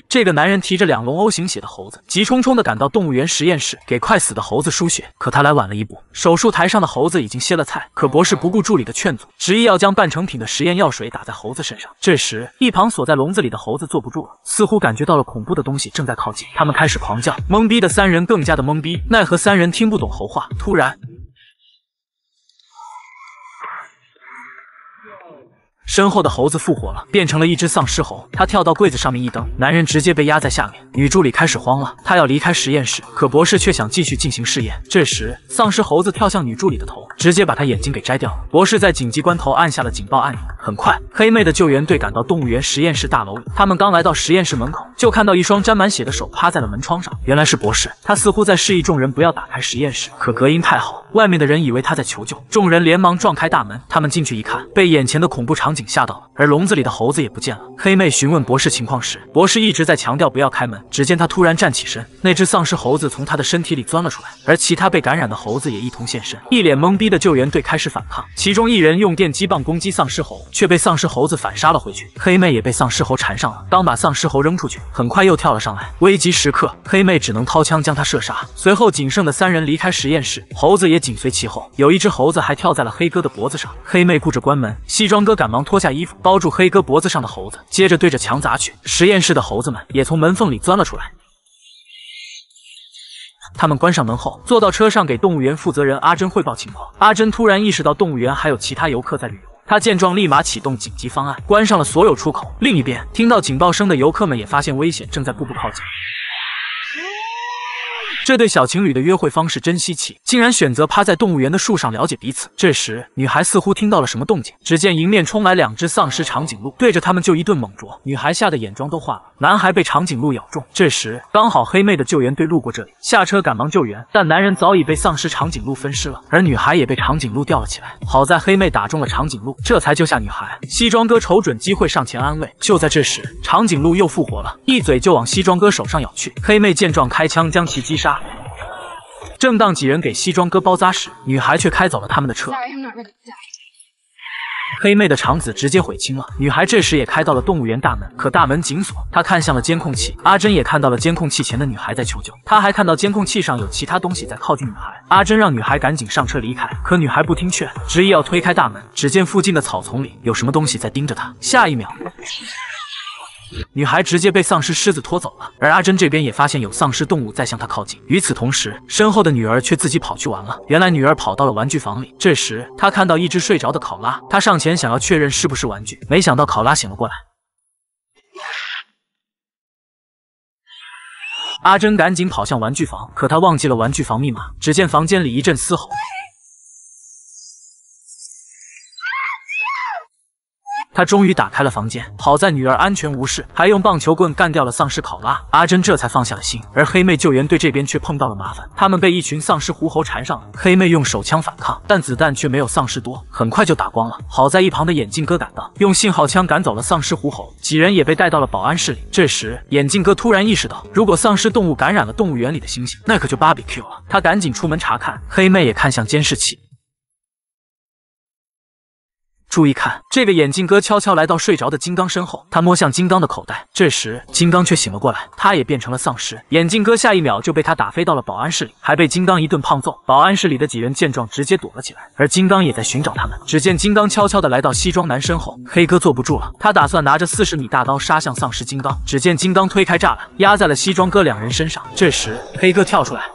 这个男人提着2笼O型血的猴子，急冲冲地赶到动物园实验室，给快死的猴子输血。可他来晚了一步，手术台上的猴子已经歇了菜。可博士不顾助理的劝阻，执意要将半成品的实验药水打在猴子身上。这时，一旁锁在笼子里的猴子坐不住了，似乎感觉到了恐怖的东西正在靠近，他们开始狂叫。懵逼的3人更加的懵逼，奈何3人听不懂猴话。突然，身后的猴子复活了，变成了一只丧尸猴。他跳到柜子上面一蹬，男人直接被压在下面。女助理开始慌了，她要离开实验室，可博士却想继续进行试验。这时，丧尸猴子跳向女助理的头，直接把她眼睛给摘掉了。博士在紧急关头按下了警报按钮。很快，黑妹的救援队赶到动物园实验室大楼里。他们刚来到实验室门口，就看到一双沾满血的手趴在了门窗上。原来是博士，他似乎在示意众人不要打开实验室，可隔音太好，外面的人以为他在求救。众人连忙撞开大门，他们进去一看，被眼前的恐怖场景吓到了，而笼子里的猴子也不见了。黑妹询问博士情况时，博士一直在强调不要开门。只见他突然站起身，那只丧尸猴子从他的身体里钻了出来，而其他被感染的猴子也一同现身。一脸懵逼的救援队开始反抗，其中一人用电击棒攻击丧尸猴，却被丧尸猴子反杀了回去。黑妹也被丧尸猴缠上了，刚把丧尸猴扔出去，很快又跳了上来。危急时刻，黑妹只能掏枪将他射杀。随后仅剩的3人离开实验室，猴子也紧随其后。有一只猴子还跳在了黑哥的脖子上。黑妹顾着关门，西装哥赶忙脱下衣服包住黑哥脖子上的猴子，接着对着墙砸去。实验室的猴子们也从门缝里钻了出来。他们关上门后，坐到车上给动物园负责人阿珍汇报情况。阿珍突然意识到动物园还有其他游客在旅游，他见状立马启动紧急方案，关上了所有出口。另一边，听到警报声的游客们也发现危险正在步步靠近。这对小情侣的约会方式真稀奇，竟然选择趴在动物园的树上了解彼此。这时，女孩似乎听到了什么动静，只见迎面冲来2只丧尸长颈鹿，对着他们就一顿猛啄。女孩吓得眼妆都花了，男孩被长颈鹿咬中。这时，刚好黑妹的救援队路过这里，下车赶忙救援，但男人早已被丧尸长颈鹿分尸了，而女孩也被长颈鹿吊了起来。好在黑妹打中了长颈鹿，这才救下女孩。西装哥瞅准机会上前安慰。就在这时，长颈鹿又复活了，一嘴就往西装哥手上咬去。黑妹见状开枪将其击杀。正当几人给西装哥包扎时，女孩却开走了他们的车。黑妹的肠子直接毁青了。女孩这时也开到了动物园大门，可大门紧锁。她看向了监控器，阿珍也看到了监控器前的女孩在求救。她还看到监控器上有其他东西在靠近女孩。阿珍让女孩赶紧上车离开，可女孩不听劝，执意要推开大门。只见附近的草丛里有什么东西在盯着她。下一秒，女孩直接被丧尸狮子拖走了，而阿珍这边也发现有丧尸动物在向她靠近。与此同时，身后的女儿却自己跑去玩了。原来女儿跑到了玩具房里，这时她看到一只睡着的考拉，她上前想要确认是不是玩具，没想到考拉醒了过来。阿珍赶紧跑向玩具房，可她忘记了玩具房密码。只见房间里一阵嘶吼，他终于打开了房间，好在女儿安全无事，还用棒球棍干掉了丧尸考拉。阿珍这才放下了心，而黑妹救援队这边却碰到了麻烦，他们被一群丧尸狐猴缠上了。黑妹用手枪反抗，但子弹却没有丧尸多，很快就打光了。好在一旁的眼镜哥赶到，用信号枪赶走了丧尸狐猴，几人也被带到了保安室里。这时，眼镜哥突然意识到，如果丧尸动物感染了动物园里的猩猩，那可就BBQ了。他赶紧出门查看，黑妹也看向监视器。注意看，这个眼镜哥悄悄来到睡着的金刚身后，他摸向金刚的口袋。这时，金刚却醒了过来，他也变成了丧尸。眼镜哥下一秒就被他打飞到了保安室里，还被金刚一顿胖揍。保安室里的几人见状直接躲了起来，而金刚也在寻找他们。只见金刚悄悄地来到西装男身后，黑哥坐不住了，他打算拿着40米大刀杀向丧尸金刚。只见金刚推开栅栏，压在了西装哥2人身上。这时，黑哥跳出来。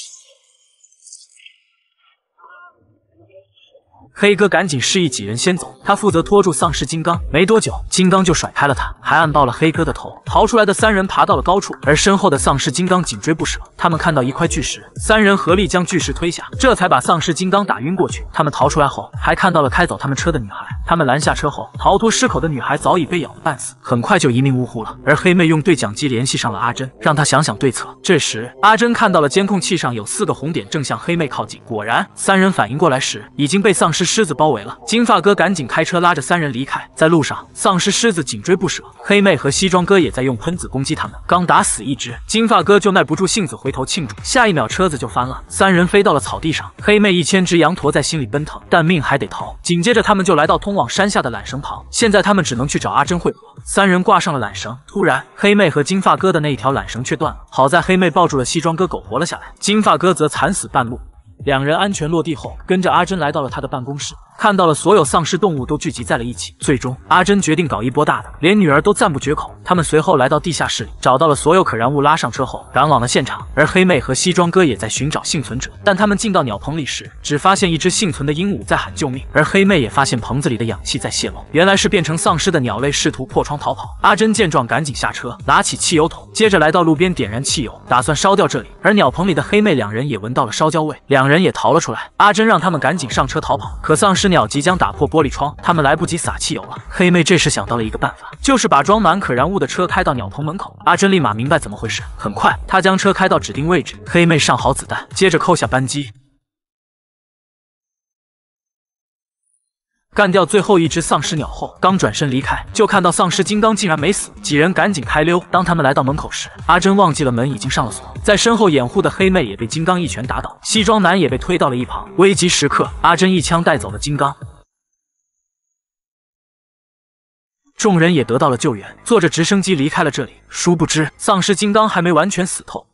黑哥赶紧示意几人先走，他负责拖住丧尸金刚。没多久，金刚就甩开了他，还按爆了黑哥的头。逃出来的3人爬到了高处，而身后的丧尸金刚紧追不舍。他们看到一块巨石，3人合力将巨石推下，这才把丧尸金刚打晕过去。他们逃出来后，还看到了开走他们车的女孩。他们拦下车后，逃脱失口的女孩早已被咬得半死，很快就一命呜呼了。而黑妹用对讲机联系上了阿珍，让她想想对策。这时，阿珍看到了监控器上有4个红点正向黑妹靠近。果然，3人反应过来时，已经被丧尸狮子包围了。金发哥赶紧开车拉着3人离开。在路上，丧尸狮子紧追不舍，黑妹和西装哥也在用喷子攻击他们。刚打死一只，金发哥就耐不住性子回头庆祝，下一秒车子就翻了，3人飞到了草地上。黑妹1000只羊驼在心里奔腾，但命还得逃。紧接着他们就来到通往山下的缆绳旁，现在他们只能去找阿珍会合。3人挂上了缆绳，突然黑妹和金发哥的那一条缆绳却断了，好在黑妹抱住了西装哥苟活了下来，金发哥则惨死半路。2人安全落地后，跟着阿珍来到了他的办公室，看到了所有丧尸动物都聚集在了一起。最终，阿珍决定搞一波大的，连女儿都赞不绝口。他们随后来到地下室里，找到了所有可燃物，拉上车后赶往了现场。而黑妹和西装哥也在寻找幸存者，但他们进到鸟棚里时，只发现一只幸存的鹦鹉在喊救命，而黑妹也发现棚子里的氧气在泄漏，原来是变成丧尸的鸟类试图破窗逃跑。阿珍见状赶紧下车，拿起汽油桶，接着来到路边点燃汽油，打算烧掉这里。而鸟棚里的黑妹2人也闻到了烧焦味，2人也逃了出来。阿珍让他们赶紧上车逃跑，可丧尸鸟即将打破玻璃窗，他们来不及撒汽油了。黑妹这时想到了一个办法，就是把装满可燃物的车开到鸟棚门口。阿珍立马明白怎么回事，很快她将车开到指定位置，黑妹上好子弹，接着扣下扳机，干掉最后一只丧尸鸟后，刚转身离开，就看到丧尸金刚竟然没死，几人赶紧开溜。当他们来到门口时，阿珍忘记了门已经上了锁，在身后掩护的黑妹也被金刚一拳打倒，西装男也被推到了一旁。危急时刻，阿珍一枪带走了金刚，众人也得到了救援，坐着直升机离开了这里。殊不知，丧尸金刚还没完全死透，